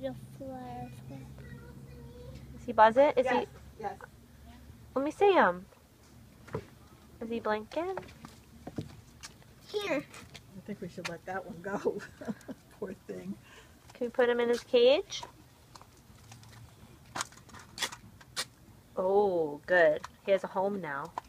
the firefly. Is he buzzing? Is Yes. he? Yes. Let me see him. Is he blinking? Here. I think we should let that one go. Poor thing. Can we put him in his cage? Oh, good. He has a home now.